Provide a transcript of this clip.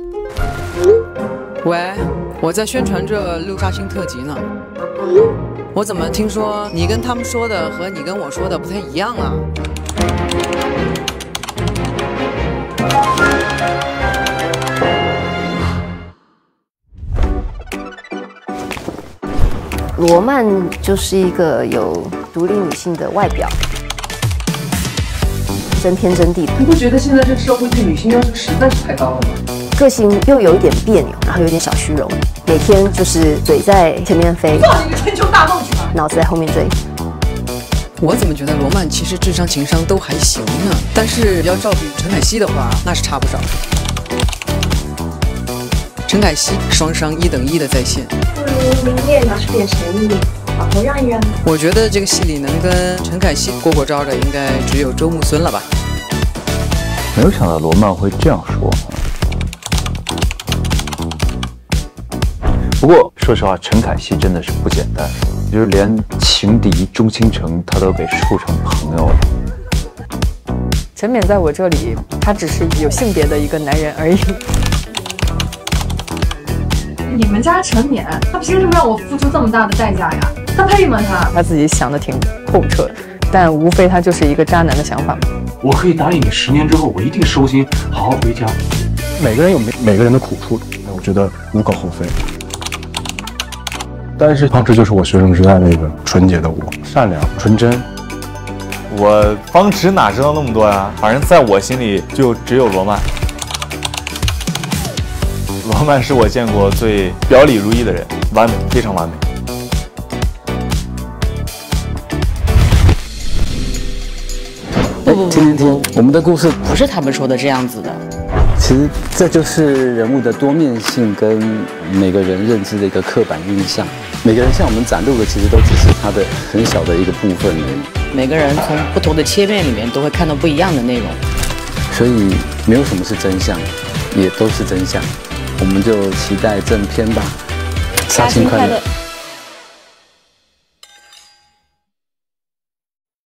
喂，我在宣传这六杀星特辑呢。我怎么听说你跟他们说的和你跟我说的不太一样啊？ 罗曼就是一个有独立女性的外表，真天真地。 你不觉得现在这个社会对女性要求实在是太高了吗？ 个性又有一点别扭，然后有点小虚荣，每天就是嘴在前面飞， 做你个春秋大梦去吧， 脑子在后面追。 我怎么觉得罗曼其实智商情商都还行呢？但是要照比陈凯希的话，那是差不少。陈凯希双商1等1的在线。 不如明夜拿出点诚意，往后让一让。 我觉得这个戏里能跟陈凯希过过招的，应该只有周木孙了吧？ 没有想到罗曼会这样说。不过说实话，陈凯希真的是不简单，就是连情敌钟倾城他都给处成朋友了。 陈冕在我这里，他只是有性别的一个男人而已。 你们家陈冕，他凭什么让我付出这么大的代价呀？他配吗他？ 他自己想的挺透彻，但无非他就是一个渣男的想法。 我可以答应你，10年之后我一定收心，好好回家。 每个人有每个人的苦处，我觉得无可厚非。但是方式就是我学生时代那个纯洁的我，善良纯真。 我方池哪知道那么多呀？反正在我心里就只有罗曼。罗曼是我见过最表里如一的人，完美，非常完美。 听，我们的故事不是他们说的这样子的。 其实这就是人物的多面性跟每个人认知的一个刻板印象。每个人向我们展露的，其实都只是他的很小的一个部分而已。 每个人从不同的切面里面都会看到不一样的内容， 所以没有什么是真相，也都是真相。我们就期待正片吧，杀青快乐。